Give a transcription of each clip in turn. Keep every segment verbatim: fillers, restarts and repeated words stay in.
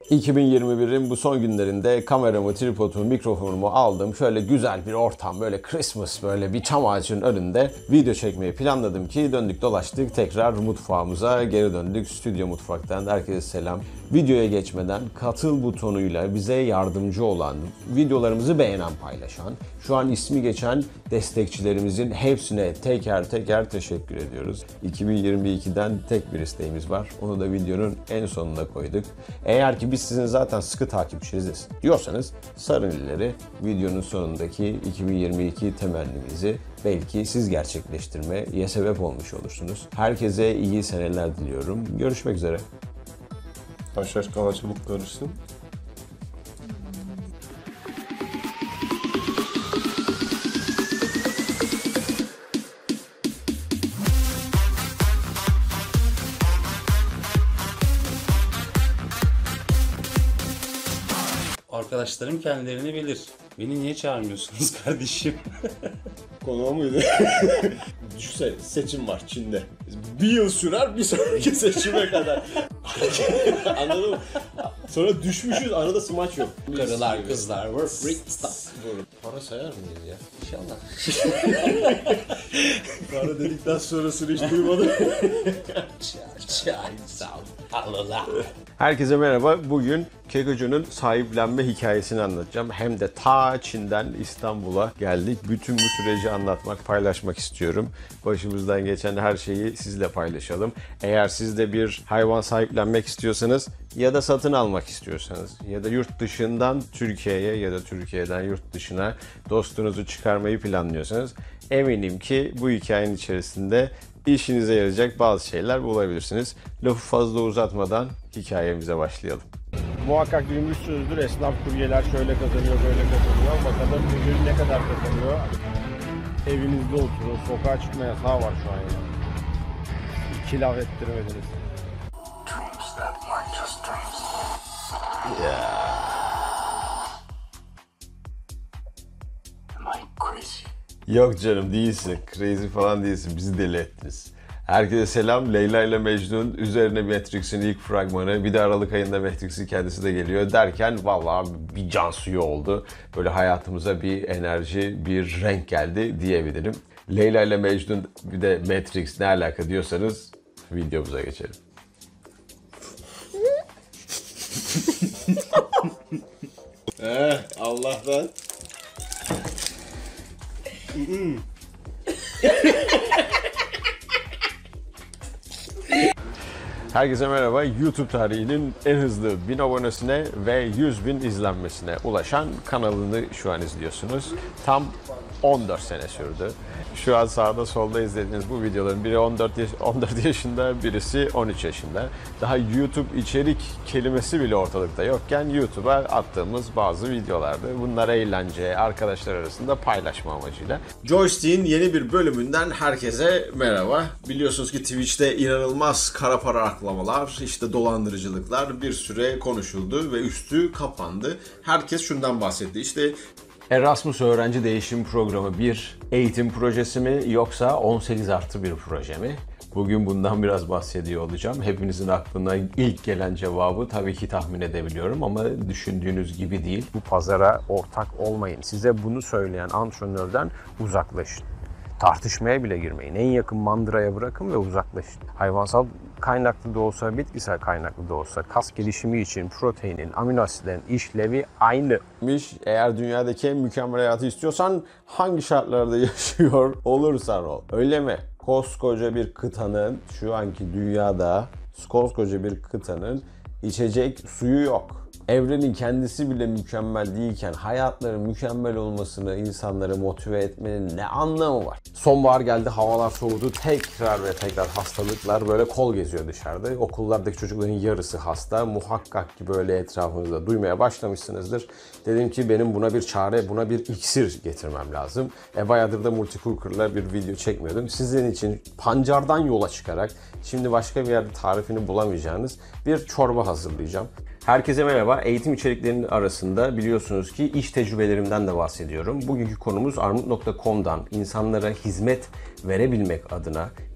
iki bin yirmi birin bu son günlerinde kameramı, tripodumu, mikrofonumu aldım. Şöyle güzel bir ortam, böyle Christmas, böyle bir çam ağacının önünde video çekmeyi planladım ki döndük dolaştık. Tekrar mutfağımıza geri döndük. Stüdyo mutfaktan herkese selam. Videoya geçmeden katıl butonuyla bize yardımcı olan, videolarımızı beğenen, paylaşan, şu an ismi geçen destekçilerimizin hepsine teker teker teşekkür ediyoruz. iki bin yirmi ikiden tek bir isteğimiz var. Onu da videonun en sonuna koyduk. Eğer ki biz sizin zaten sıkı takipçiniziz diyorsanız sarın ileri, videonun sonundaki iki bin yirmi iki temennimizi belki siz gerçekleştirmeye sebep olmuş olursunuz. Herkese iyi seneler diliyorum. Görüşmek üzere. Taşlar kala çabuk karışsın. Arkadaşlarım kendilerini bilir. Beni niye çağırmıyorsunuz kardeşim? Konu muydu? Düşünsene, seçim var Çin'de. Bir yıl sürer bir sonraki seçime kadar. Anladın mı? Sonra düşmüşüz, arada smaç yok. Karılar, kızlar, we're freak stuff. Para sayar mıyız ya? İnşallah. Para dedikten sonrasını hiç duymadım. Allah. Herkese merhaba. Bugün Kekocu'nun sahiplenme hikayesini anlatacağım. Hem de ta Çin'den İstanbul'a geldik. Bütün bu süreci anlatmak, paylaşmak istiyorum. Başımızdan geçen her şeyi sizle paylaşalım. Eğer siz de bir hayvan sahiplenmek istiyorsanız ya da satın almak istiyorsanız ya da yurt dışından Türkiye'ye ya da Türkiye'den yurt dışına dostunuzu çıkarmayı planlıyorsanız eminim ki bu hikayenin içerisinde işinize yarayacak bazı şeyler bulabilirsiniz. Lafı fazla uzatmadan hikayemize başlayalım. Muhakkak duymuşsunuzdur, esnaf kuryeler şöyle kazanıyor, böyle kazanıyor. Bakalım bugün ne kadar kazanıyor. Evinizde oturun, sokağa çıkma yasağı var şu an ya. İki laf ettiremediniz. Yeah. Yok canım, değilsin. Crazy falan değilsin. Bizi deli ettiniz. Herkese selam. Leyla ile Mecnun üzerine Matrix'in ilk fragmanı. Bir de Aralık ayında Matrix'in kendisi de geliyor derken vallahi bir can suyu oldu. Böyle hayatımıza bir enerji, bir renk geldi diyebilirim. Leyla ile Mecnun bir de Matrix ne alaka diyorsanız videomuza geçelim. Eh, Allah'tan. Herkese merhaba. YouTube tarihinin en hızlı bin abonesine ve yüz bin izlenmesine ulaşan kanalını şu an izliyorsunuz. Tam on dört sene sürdü. Şu an sağda solda izlediğiniz bu videoların biri on dört, yaş on dört yaşında, birisi on üç yaşında. Daha YouTube içerik kelimesi bile ortalıkta yokken YouTube'a attığımız bazı videolardı. Bunlar eğlence, arkadaşlar arasında paylaşma amacıyla. Joystick'in yeni bir bölümünden herkese merhaba. Biliyorsunuz ki Twitch'te inanılmaz kara para aklamalar, işte dolandırıcılıklar bir süre konuşuldu ve üstü kapandı. Herkes şundan bahsetti. İşte Erasmus Öğrenci Değişim Programı bir eğitim projesi mi yoksa on sekiz artı bir proje mi? Bugün bundan biraz bahsediyor olacağım. Hepinizin aklına ilk gelen cevabı tabii ki tahmin edebiliyorum ama düşündüğünüz gibi değil. Bu pazara ortak olmayın. Size bunu söyleyen antrenörden uzaklaşın. Tartışmaya bile girmeyin. En yakın mandıraya bırakın ve uzaklaşın. Hayvansal kaynaklı da olsa, bitkisel kaynaklı da olsa kas gelişimi için proteinin, amino asitlerin işlevi aynımış. Eğer dünyadaki en mükemmel hayatı istiyorsan hangi şartlarda yaşıyor olursan ol. Öyle mi? Koskoca bir kıtanın, şu anki dünyada koskoca bir kıtanın içecek suyu yok. Evrenin kendisi bile mükemmel değilken hayatların mükemmel olmasını insanları motive etmenin ne anlamı var? Sonbahar geldi, havalar soğudu, tekrar ve tekrar hastalıklar böyle kol geziyor dışarıda. Okullardaki çocukların yarısı hasta. Muhakkak ki böyle etrafınızda duymaya başlamışsınızdır. Dedim ki benim buna bir çare, buna bir iksir getirmem lazım. E bayağıdır da Multicooker'la bir video çekmiyordum. Sizin için pancardan yola çıkarak şimdi başka bir yerde tarifini bulamayacağınız bir çorba hazırlayacağım. Herkese merhaba. Eğitim içeriklerinin arasında biliyorsunuz ki iş tecrübelerimden de bahsediyorum. Bugünkü konumuz armut nokta com'dan insanlara hizmet verebilmek adına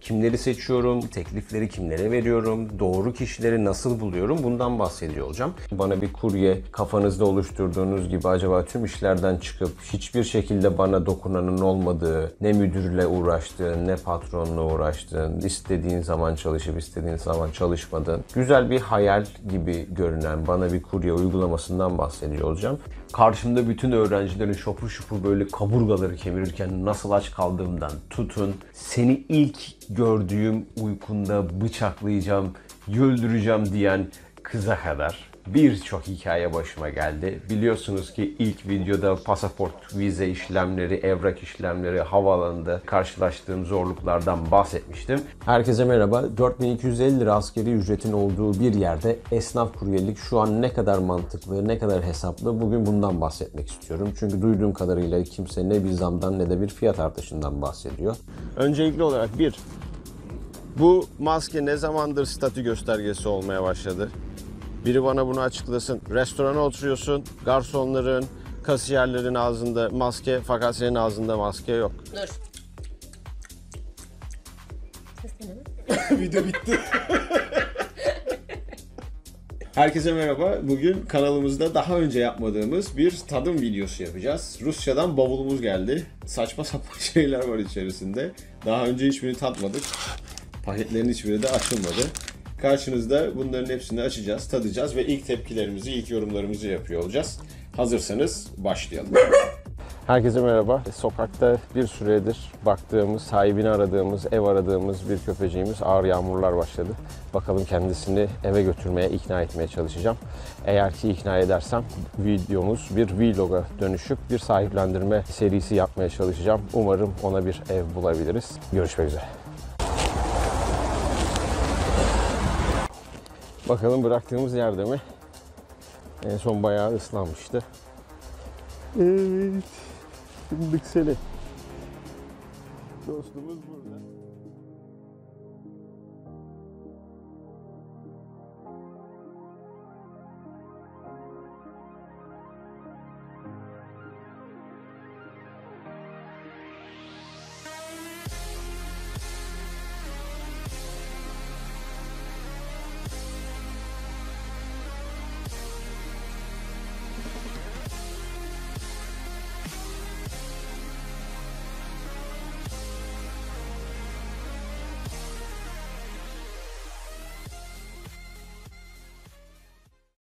Kimleri seçiyorum, teklifleri kimlere veriyorum, doğru kişileri nasıl buluyorum bundan bahsediyor olacağım. Bana bir kurye kafanızda oluşturduğunuz gibi acaba tüm işlerden çıkıp hiçbir şekilde bana dokunanın olmadığı, ne müdürle uğraştığın, ne patronla uğraştığın, istediğin zaman çalışıp istediğin zaman çalışmadığın, güzel bir hayal gibi görünen bana bir kurye uygulamasından bahsediyor olacağım. Karşımda bütün öğrencilerin şopur şopur böyle kaburgaları kemirirken nasıl aç kaldığımdan tutun, seni ilk gördüğüm uykunda bıçaklayacağım, öldüreceğim diyen kıza kadar birçok hikaye başıma geldi. Biliyorsunuz ki ilk videoda pasaport, vize işlemleri, evrak işlemleri, havaalanında karşılaştığım zorluklardan bahsetmiştim. Herkese merhaba. dört bin iki yüz elli lira asgari ücretin olduğu bir yerde esnaf kuryelik şu an ne kadar mantıklı, ne kadar hesaplı, bugün bundan bahsetmek istiyorum. Çünkü duyduğum kadarıyla kimse ne bir zamdan ne de bir fiyat artışından bahsediyor. Öncelikli olarak bir, bu maske ne zamandır statü göstergesi olmaya başladı? Biri bana bunu açıklasın. Restorana oturuyorsun, garsonların, kasiyerlerin ağzında maske fakat senin ağzında maske yok. Dur. Ses deneme. Video bitti. Herkese merhaba. Bugün kanalımızda daha önce yapmadığımız bir tadım videosu yapacağız. Rusya'dan bavulumuz geldi. Saçma sapan şeyler var içerisinde. Daha önce hiçbirini tatmadık. Paketlerin hiçbiri de açılmadı. Karşınızda bunların hepsini açacağız, tadacağız ve ilk tepkilerimizi, ilk yorumlarımızı yapıyor olacağız. Hazırsanız başlayalım. Herkese merhaba. Sokakta bir süredir baktığımız, sahibini aradığımız, ev aradığımız bir köpeceğimiz ağır yağmurlar başladı. Bakalım kendisini eve götürmeye, ikna etmeye çalışacağım. Eğer ki ikna edersem videomuz bir vloga dönüşüp bir sahiplendirme serisi yapmaya çalışacağım. Umarım ona bir ev bulabiliriz. Görüşmek üzere. Bakalım bıraktığımız yerde mi? En son bayağı ıslanmıştı. Evet. Fındık seni. Dostumuz burada.